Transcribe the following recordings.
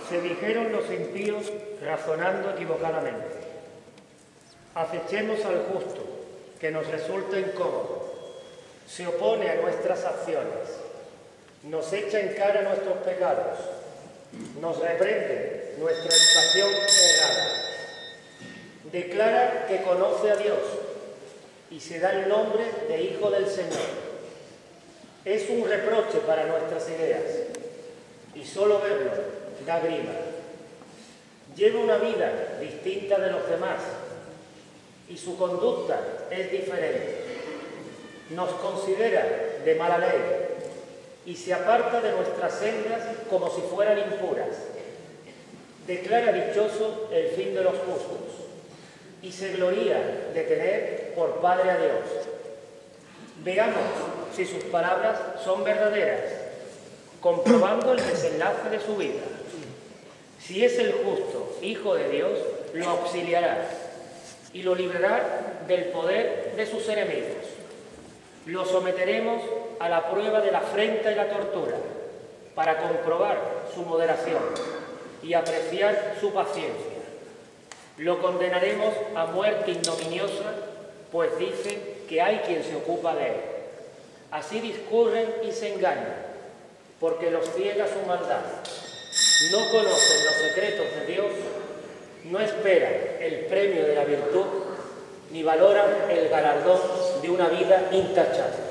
Se dijeron los impíos razonando equivocadamente. Acechemos al justo, que nos resulta incómodo. Se opone a nuestras acciones. Nos echa en cara nuestros pecados. Nos reprende nuestra educación errada. Declara que conoce a Dios y se da el nombre de Hijo del Señor. Es un reproche para nuestras ideas y solo verlo da grima. Lleva una vida distinta de los demás y su conducta es diferente. Nos considera de mala ley y se aparta de nuestras sendas como si fueran impuras. Declara dichoso el fin de los justos y se gloría de tener por Padre a Dios. Veamos si sus palabras son verdaderas, comprobando el desenlace de su vida. Si es el justo Hijo de Dios, lo auxiliará y lo librará del poder de sus enemigos. Lo someteremos a la prueba de la afrenta y la tortura para comprobar su moderación y apreciar su paciencia. Lo condenaremos a muerte ignominiosa, pues dice que hay quien se ocupa de él. Así discurren y se engañan, porque los ciega su maldad. No conocen los secretos de Dios, no esperan el premio de la virtud, ni valoran el galardón de una vida intachable.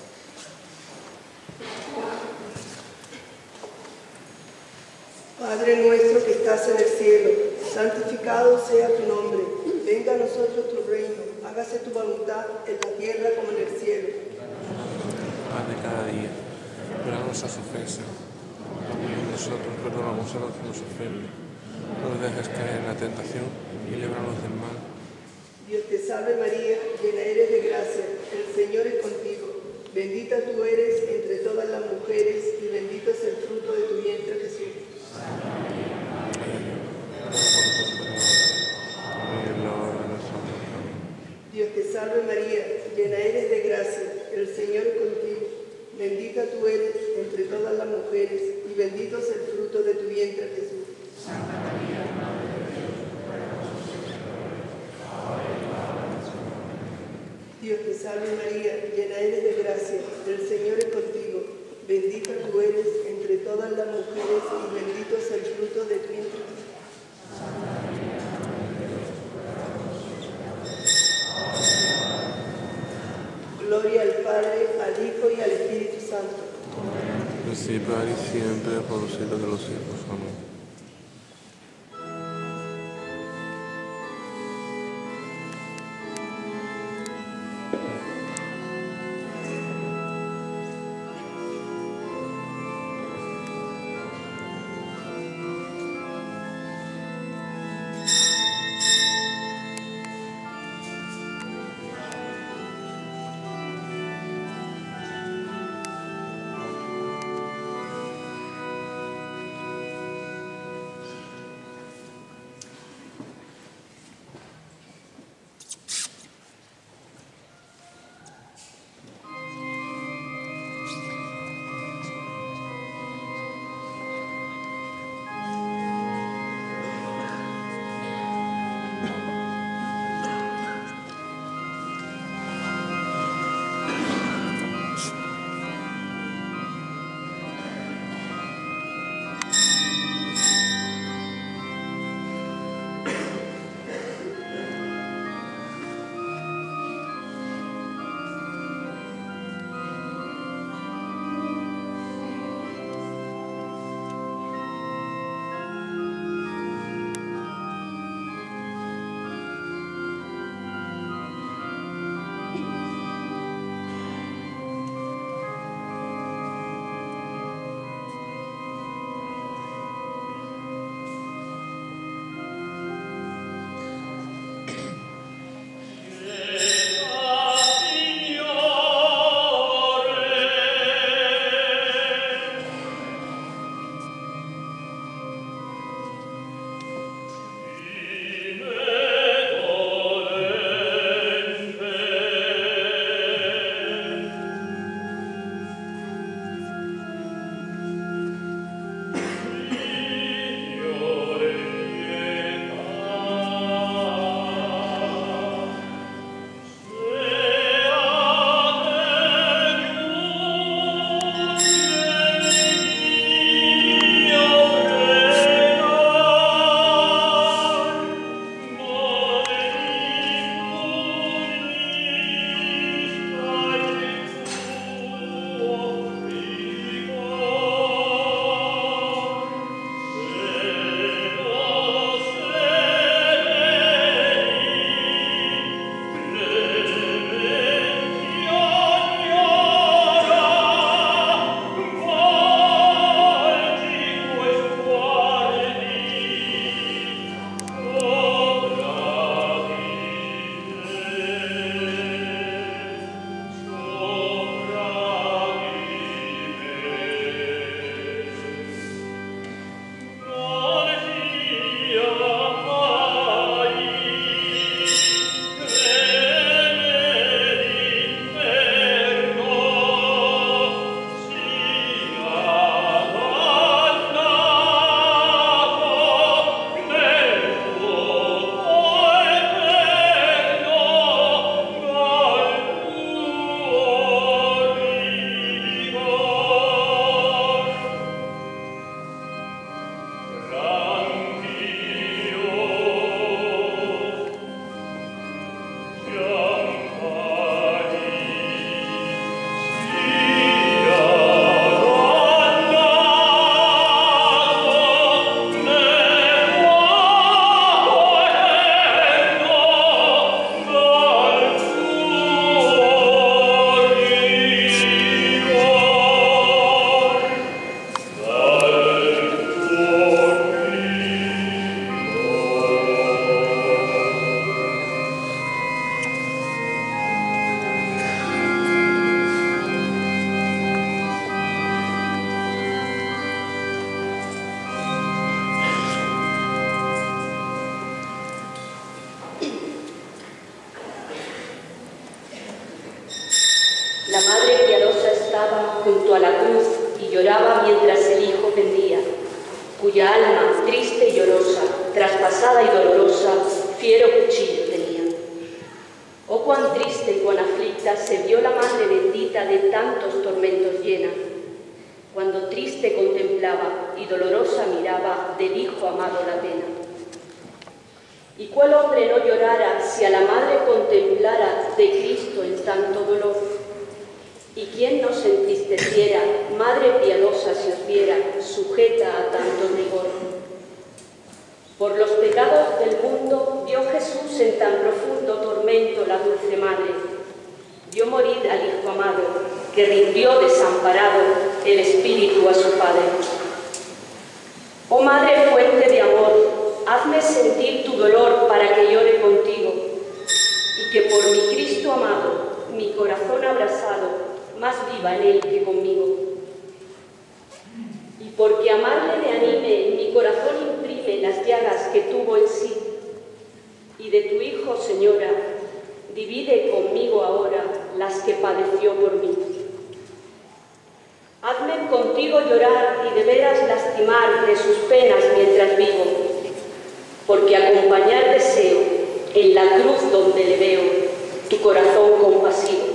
Padre nuestro que estás en el cielo, santificado sea tu nombre. Venga a nosotros tu reino, hágase tu voluntad en la tierra como en el cielo. Pan de cada día, perdona nuestras ofensas, como nosotros perdonamos a los que nos ofenden. No nos dejes caer en la tentación y líbranos del mal. Dios te salve María, llena eres de gracia, el Señor es contigo. Bendita tú eres entre todas las mujeres y bendito es el fruto de tu vientre, Jesús. Dios te salve María, llena eres de gracia, el Señor es contigo. Bendita tú eres entre todas las mujeres y bendito es el fruto de tu vientre, Jesús. Santa María, Madre de Dios, ruega por nosotros pecadores, ahora y en la hora de nuestra muerte. Dios te salve María, llena eres de gracia, el Señor es contigo. Bendita tú eres entre todas las mujeres y bendito es el fruto de tu vientre. Santa María, Madre de Dios, ruega por nosotros pecadores, ahora y en la hora de nuestra muerte. Gloria al Padre, al Hijo y al Espíritu Santo. Principio, ahora y siempre, por los siglos de los siglos. Amén. La madre piadosa estaba junto a la cruz y lloraba mientras el hijo pendía, cuya alma, triste y llorosa, traspasada y dolorosa, fiero cuchillo tenía. Oh, cuán triste y cuán aflicta se vio la madre bendita de tantos tormentos llena, cuando triste contemplaba y dolorosa miraba del hijo amado la pena. ¿Y cuál hombre no llorara si a la madre contemplara de Cristo en tanto dolor? ¿Y quién no se entristeciera, madre piadosa si os viera, sujeta a tanto rigor? Por los pecados del mundo vio Jesús en tan profundo tormento la dulce madre. Vio morir al hijo amado, que rindió desamparado el espíritu a su padre. Oh madre fuente de amor, hazme sentir tu dolor para que llore contigo, y que por mi Cristo amado, mi corazón abrazado, más viva en él que conmigo. Y porque amarle me anime, mi corazón imprime las llagas que tuvo en sí. Y de tu Hijo, Señora, divide conmigo ahora las que padeció por mí. Hazme contigo llorar y de veras lastimar de sus penas mientras vivo, porque acompañar deseo en la cruz donde le veo tu corazón compasivo.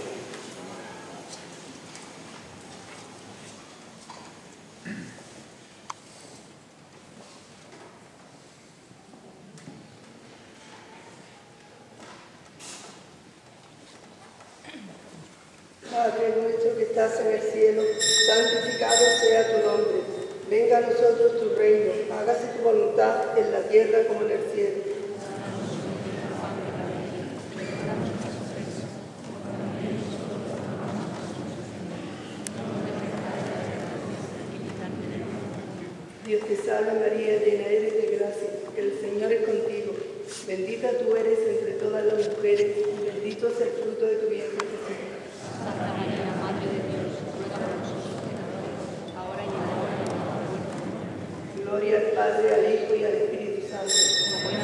Padre nuestro que estás en el cielo, santificado sea tu nombre. Venga a nosotros tu reino, hágase tu voluntad en la tierra como en el cielo. Dios te salve María, llena eres de gracia, el Señor es contigo. Bendita tú eres entre todas las mujeres y bendito es el fruto de tu vientre, Jesús. Santa María, Madre de Dios, ruega por nosotros pecadores, ahora y en la hora de nuestra muerte. Gloria al Padre, al Hijo y al Espíritu Santo. Como era